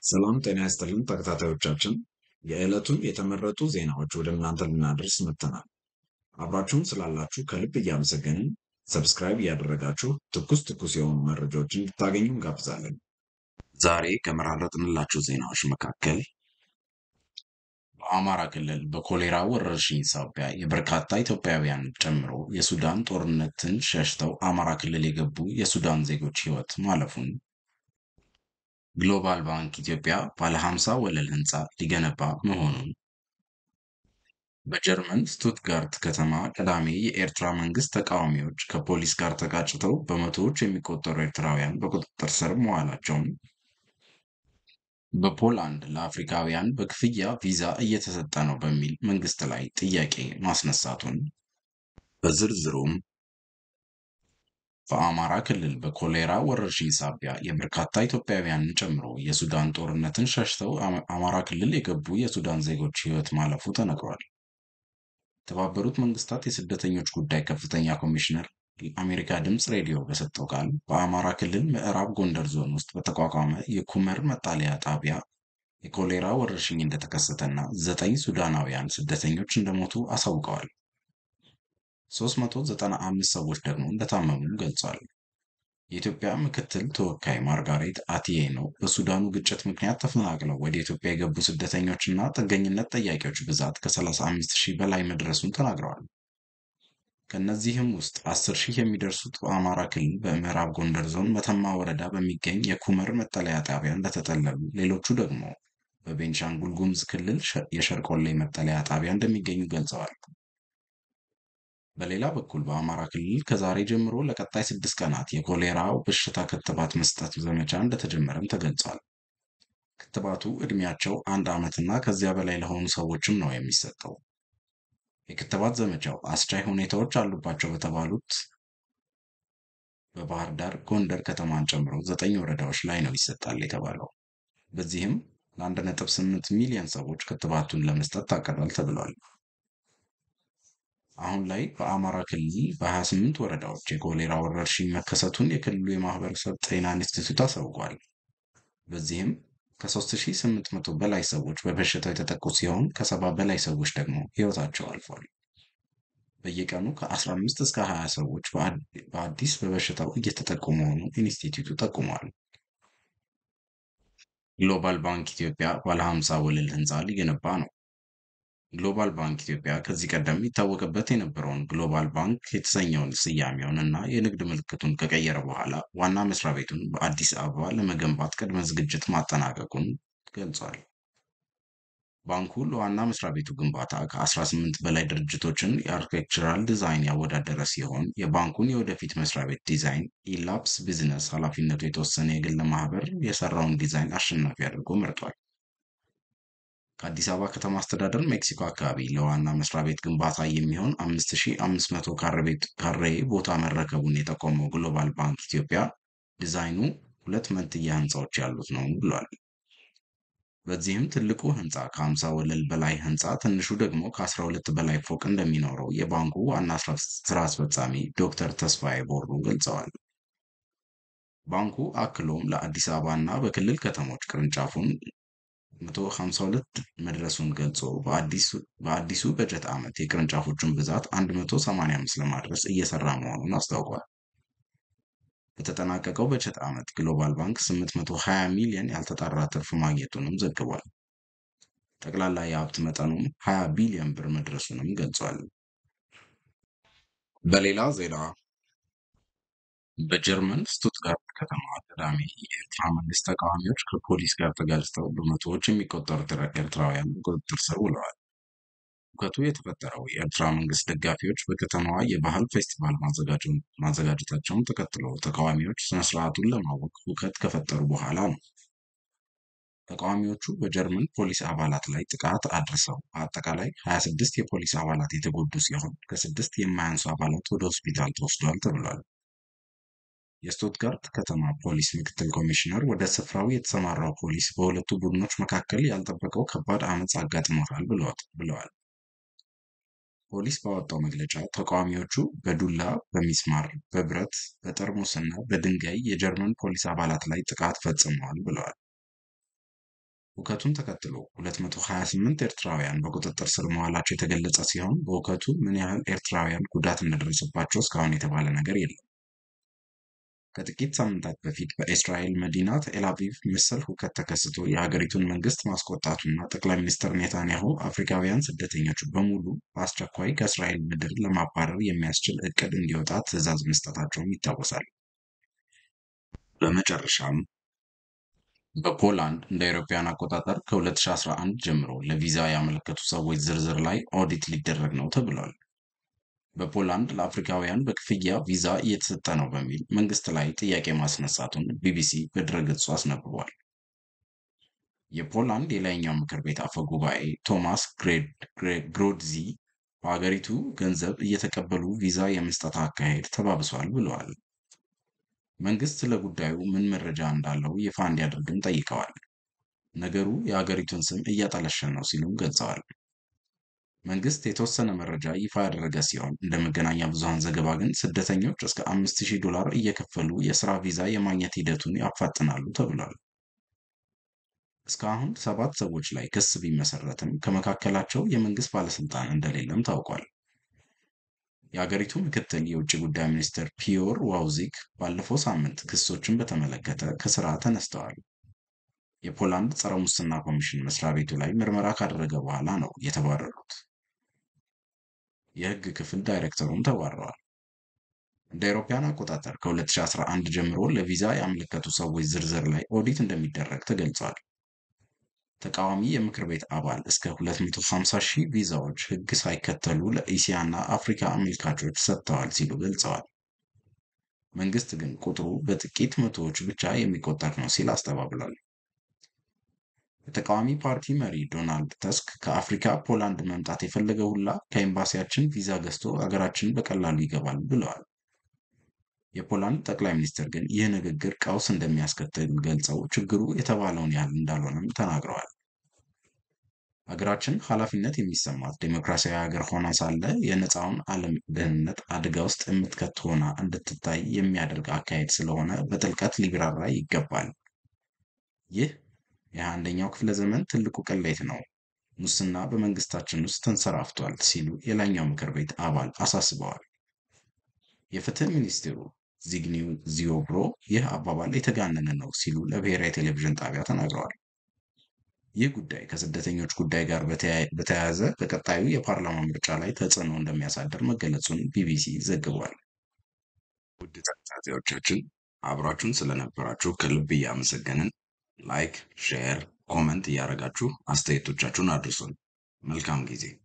ሰላም ጤና ይስጥልን ተከታታዮቻችን፣ የዕለቱን የተመረጡ ዜናዎች ወደ እናንተ ልናደርስ መጥተናል። አብራችሁን ስላላችሁ ከልብ እያመሰገንን ሰብስክራይብ እያደረጋችሁ ትኩስ ትኩስ የሆኑ መረጃዎችን እንድታገኙ እንጋብዛለን። ዛሬ ከመራረጥንላችሁ ዜናዎች መካከል በአማራ ክልል በኮሌራ ወረርሽኝ ሳቢያ የበርካታ ኢትዮጵያውያን ጨምሮ የሱዳን ጦርነትን ሸሽተው አማራ ክልል የገቡ የሱዳን ዜጎች ሕይወት ማለፉን፣ ግሎባል ባንክ ኢትዮጵያ ባለ 50 ወለል ህንፃ ሊገነባ መሆኑን፣ በጀርመን ስቱትጋርት ከተማ ቅዳሜ የኤርትራ መንግስት ተቃዋሚዎች ከፖሊስ ጋር ተጋጭተው በመቶዎች የሚቆጠሩ ኤርትራውያን በቁጥጥር ስር መዋላቸውን፣ በፖላንድ ለአፍሪካውያን በክፍያ ቪዛ እየተሰጠ ነው በሚል መንግስት ላይ ጥያቄ ማስነሳቱን፣ በዝርዝሩም በአማራ ክልል በኮሌራ ወረርሽኝ ሳቢያ የበርካታ ኢትዮጵያውያንን ጨምሮ የሱዳን ጦርነትን ሸሽተው አማራ ክልል የገቡ የሱዳን ዜጎች ሕይወት ማለፉ ተነግሯል። የተባበሩት መንግስታት የስደተኞች ጉዳይ ከፍተኛ ኮሚሽነር ለአሜሪካ ድምፅ ሬዲዮ በሰጠው ቃል በአማራ ክልል ምዕራብ ጎንደር ዞን ውስጥ በተቋቋመ የኩመር መጣለያ ጣቢያ የኮሌራ ወረርሽኝ እንደተከሰተና 9 ሱዳናውያን ስደተኞች እንደሞቱ አሳውቀዋል። 395 ሰዎች ደግሞ እንደታመሙ ገልጿል። የኢትዮጵያ ምክትል ተወካይ ማርጋሬት አቲዬኖ በሱዳኑ ግጭት ምክንያት ተፈናቅለው ወደ ኢትዮጵያ የገቡ ስደተኞችና ጥገኝነት ጠያቂዎች ብዛት ከ35,000 በላይ መድረሱን ተናግረዋል። ከእነዚህም ውስጥ 10,000 የሚደርሱት በአማራ ክልል በምዕራብ ጎንደር ዞን መተማ ወረዳ በሚገኝ የኩመር መጠለያ ጣቢያ እንደተጠለሉ፣ ሌሎቹ ደግሞ በቤንሻንጉል ጉሙዝ ክልል የሸርቆሌ መጠለያ ጣቢያ እንደሚገኙ ገልጸዋል። በሌላ በኩል በአማራ ክልል ከዛሬ ጀምሮ ለቀጣይ 6 ቀናት የኮሌራ በሽታ ክትባት መስጠት ዘመቻ እንደተጀመረም ተገልጿል። ክትባቱ ዕድሜያቸው 1 ዓመትና ከዚያ በላይ ለሆኑ ሰዎችም ነው የሚሰጠው። የክትባት ዘመቻው አስቻይ ሁኔታዎች አሉባቸው በተባሉት በባህር ዳር፣ ጎንደር ከተማን ጨምሮ 9 ወረዳዎች ላይ ነው ይሰጣል የተባለው። በዚህም ለ1.8 ሚሊዮን ሰዎች ክትባቱን ለመስጠት ታቅዷል ተብሏል። አሁን ላይ በአማራ ክልል በ28 ወረዳዎች የኮሌራ ወረርሽኝ መከሰቱን የክልሉ የማህበረሰብ ጤና ኢንስቲትዩት አሳውቋል። በዚህም ከ3800 በላይ ሰዎች በበሽታው የተጠቁ ሲሆን ከ70 በላይ ሰዎች ደግሞ ሕይወታቸው አልፏል። በየቀኑ ከ15 እስከ 20 ሰዎች በአዲስ በበሽታው እየተጠቁ መሆኑን ኢንስቲትዩቱ ጠቁሟል። ግሎባል ባንክ ኢትዮጵያ ባለ 50 ወለል ህንፃ ሊገነባ ነው። ግሎባል ባንክ ኢትዮጵያ ከዚህ ቀደም ይታወቅበት የነበረውን ግሎባል ባንክ የተሰኘውን ስያሜውን እና የንግድ ምልክቱን ከቀየረ በኋላ ዋና መስሪያ ቤቱን በአዲስ አበባ ለመገንባት ቅድመ ዝግጅት ማጠናቀቁን ገልጿል። ባንኩ ለዋና መስሪያ ቤቱ ግንባታ ከ18 በላይ ድርጅቶችን የአርኪቴክቸራል ዲዛይን ያወዳደረ ሲሆን የባንኩን የወደፊት መስሪያ ቤት ዲዛይን ኢላፕስ ቢዝነስ ኃላፊነቱ የተወሰነ የግል ማህበር የሰራውን ዲዛይን አሸናፊ አድርጎ መርጧል። ከአዲስ አበባ ከተማ አስተዳደር ሜክሲኮ አካባቢ ለዋና መስሪያ ቤት ግንባታ የሚሆን 5500 ካሬ ቦታ መረከቡን የጠቆመው ግሎባል ባንክ ኢትዮጵያ ዲዛይኑ 2 መንትያ ህንፃዎች ያሉት ነው ብሏል። በዚህም ትልቁ ህንፃ ከ50 ወለል በላይ ህንፃ፣ ትንሹ ደግሞ ከ12 በላይ ፎቅ እንደሚኖረው የባንኩ ዋና ስራ አስፈጻሚ ዶክተር ተስፋዬ ቦሩ ገልጸዋል። ባንኩ አክሎም ለአዲስ አበባ እና በክልል ከተሞች ቅርንጫፉን 152 መድረሱን ገልጾ በአዲሱ በጀት ዓመት የቅርንጫፎቹን ብዛት 185 ለማድረስ እየሰራ መሆኑን አስታውቋል። በተጠናቀቀው በጀት ዓመት ግሎባል ባንክ 820 ሚሊዮን ያልተጣራ ትርፍ ማግኘቱንም ዘግቧል። ጠቅላላ የሀብት መጠኑም 20 ቢሊዮን ብር መድረሱንም ገልጿል። በሌላ ዜና በጀርመን ስቱትጋርት ከተማ ቅዳሜ የኤርትራ መንግስት ተቃዋሚዎች ከፖሊስ ጋር ተጋጭተው በመቶዎች የሚቆጠሩ ኤርትራውያን በቁጥጥር ስር ውለዋል። ሁከቱ የተፈጠረው የኤርትራ መንግስት ደጋፊዎች በከተማዋ የባህል ፌስቲቫል ማዘጋጀታቸውን ተከትሎ ተቃዋሚዎች ስነስርዓቱን ለማወቅ ሁከት ከፈጠሩ በኋላ ነው። ተቃዋሚዎቹ በጀርመን ፖሊስ አባላት ላይ ጥቃት አድርሰው በአጠቃላይ 26 የፖሊስ አባላት የተጎዱ ሲሆን ከ6 የማያንሱ አባላት ወደ ሆስፒታል ተወስደዋል ተብሏል። የስቱትጋርት ከተማ ፖሊስ ምክትል ኮሚሽነር ወደ ስፍራው የተሰማራው ፖሊስ በሁለቱ ቡድኖች መካከል ያልጠበቀው ከባድ አመፅ አጋጥሞታል ብለዋል። ፖሊስ ባወጣው መግለጫ ተቃዋሚዎቹ በዱላ፣ በሚስማር፣ በብረት፣ በጠርሙስና በድንጋይ የጀርመን ፖሊስ አባላት ላይ ጥቃት ፈጽመዋል ብለዋል። ሁከቱን ተከትሎ 228 ኤርትራውያን በቁጥጥር ስር መዋላቸው የተገለጸ ሲሆን በሁከቱ ምን ያህል ኤርትራውያን ጉዳት እንደደረሰባቸው እስካሁን የተባለ ነገር የለም። ከጥቂት ሳምንታት በፊት በእስራኤል መዲና ቴል አቪቭ መሰል ሁከት ተከስቶ የሀገሪቱን መንግስት ማስቆጣቱና ጠቅላይ ሚኒስትር ኔታንያሁ አፍሪካውያን ስደተኞች በሙሉ በአስቸኳይ ከእስራኤል ምድር ለማባረር የሚያስችል እቅድ እንዲወጣ ትዕዛዝ መስጠታቸውም ይታወሳል። በመጨረሻም በፖላንድ እንደ አውሮፓውያን አቆጣጠር ከ2011 ጀምሮ ለቪዛ ያመለከቱ ሰዎች ዝርዝር ላይ ኦዲት ሊደረግ ነው ተብሏል። በፖላንድ ለአፍሪካውያን በክፍያ ቪዛ እየተሰጠ ነው በሚል መንግስት ላይ ጥያቄ ማስነሳቱን ቢቢሲ በድረገጹ አስነብቧል። የፖላንድ የላይኛው ምክር ቤት አፈ ጉባኤ ቶማስ ግሮድዚ በሀገሪቱ ገንዘብ እየተቀበሉ ቪዛ የመስጠት አካሄድ ተባብሷል ብለዋል። መንግስት ለጉዳዩ ምን መረጃ እንዳለው ይፋ እንዲያደርግም ጠይቀዋል። ነገሩ የሀገሪቱን ስም እያጠለሸ ነው ሲሉም ገልጸዋል። መንግስት የተወሰነ መረጃ ይፋ ያደረገ ሲሆን እንደ መገናኛ ብዙሃን ዘገባ ግን ስደተኞች እስከ $5000 እየከፈሉ የስራ ቪዛ የማግኘት ሂደቱን ያፋጥናሉ ተብሏል። እስካሁን 7 ሰዎች ላይ ክስ ቢመሰረትም ከመካከላቸው የመንግስት ባለስልጣን እንደሌለም ታውቋል። የአገሪቱ ምክትል የውጭ ጉዳይ ሚኒስትር ፒዮር ዋውዚክ ባለፈው ሳምንት ክሶችን በተመለከተ ከስራ ተነስተዋል። የፖላንድ ጸረ ሙስና ኮሚሽን መስሪያ ቤቱ ላይ ምርመራ ካደረገ በኋላ ነው የተባረሩት። የህግ ክፍል ዳይሬክተሩም ተባረዋል። እንደ አውሮፓውያን አቆጣጠር ከ2011 ጀምሮ ለቪዛ ያመለከቱ ሰዎች ዝርዝር ላይ ኦዲት እንደሚደረግ ተገልጿል። ተቃዋሚ የምክር ቤት አባል እስከ 250,000 ቪዛዎች ህግ ሳይከተሉ ለእስያና አፍሪካ አመልካቾች ሰጥተዋል ሲሉ ገልጸዋል። መንግስት ግን ቁጥሩ በጥቂት መቶዎች ብቻ የሚቆጠር ነው ሲል አስተባብሏል። የተቃዋሚ ፓርቲ መሪ ዶናልድ ተስክ ከአፍሪካ ፖላንድ መምጣት የፈለገ ሁላ ከኤምባሲያችን ቪዛ ገዝቶ አገራችን በቀላሉ ይገባል ብለዋል። የፖላንድ ጠቅላይ ሚኒስትር ግን ይህ ንግግር ቀውስ እንደሚያስከትል ገልጸው ችግሩ የተባለውን ያህል እንዳልሆነም ተናግረዋል። ሀገራችን ኃላፊነት የሚሰማት ዴሞክራሲያዊ ሀገር ሆና ሳለ የነፃውን ዓለም ደህንነት አደጋ ውስጥ የምትከት ሆና እንድትታይ የሚያደርግ አካሄድ ስለሆነ በጥልቀት ሊብራራ ይገባል። ይህ የ21ኛው ክፍለ ዘመን ትልቁ ቅሌት ነው። ሙስና በመንግስታችን ውስጥ ተንሰራፍቷል ሲሉ የላይኛው ምክር ቤት አባል አሳስበዋል። የፍትህ ሚኒስትሩ ዚግኒው ዚዮብሮ ይህ አባባል የተጋነነ ነው ሲሉ ለብሔራዊ ቴሌቪዥን ጣቢያ ተናግረዋል። ይህ ጉዳይ ከስደተኞች ጉዳይ ጋር በተያያዘ በቀጣዩ የፓርላማ ምርጫ ላይ ተጽዕኖ እንደሚያሳድር መገለጹን ቢቢሲ ዘግቧል። ውድ ተከታታዮቻችን አብራችሁን ስለነበራችሁ ከልብ እያመሰገንን ላይክ፣ ሼር፣ ኮመንት እያደረጋችሁ አስተያየቶቻችሁን አድርሱን። መልካም ጊዜ